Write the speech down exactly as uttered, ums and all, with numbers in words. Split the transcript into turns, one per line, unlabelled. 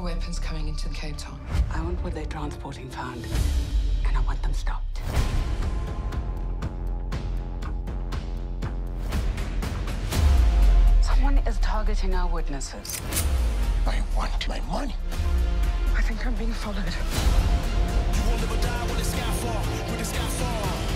Weapons coming into Cape Town.
I want what they're transporting found, and I want them stopped. Someone is targeting our witnesses.
I want my money.
I think I'm being followed.
You will never die when the sky fall, when the sky fall.